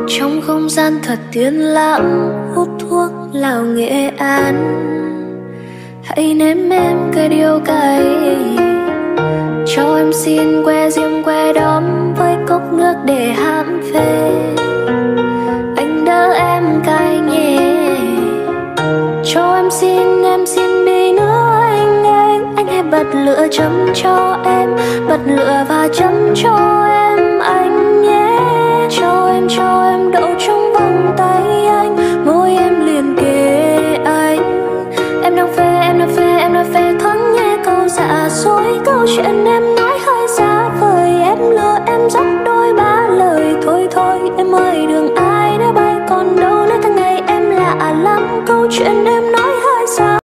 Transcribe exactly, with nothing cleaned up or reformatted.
Trong không gian thật tiên lãng, hút thuốc lào Nghệ An. Hãy nếm em cái điều cay, cho em xin que diêm que đóm với cốc nước để hãm phê. Anh đỡ em cay nhẹ, cho em xin, em xin đi nữa anh anh. Anh hãy bật lửa chấm cho em, bật lửa và chấm cho em anh nhé. Cho em, cho em đậu trong vòng tay anh, môi em liền kề anh. Em đang phê, em đang phê, em đang phê thoáng nghe câu dạ dối. Câu chuyện em nói hơi xa vời, em lừa em dắt đôi ba lời. Thôi thôi em ơi đừng ai đã bay còn đâu nữa, tháng ngày em lạ lắm. Câu chuyện em nói hơi xa